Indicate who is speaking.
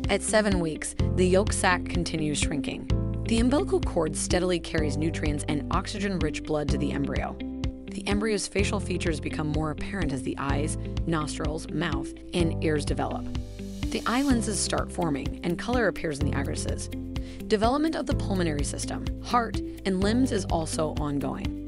Speaker 1: At 7 weeks, the yolk sac continues shrinking. The umbilical cord steadily carries nutrients and oxygen-rich blood to the embryo. The embryo's facial features become more apparent as the eyes, nostrils, mouth, and ears develop. The eye lenses start forming, and color appears in the irises. Development of the pulmonary system, heart, and limbs is also ongoing.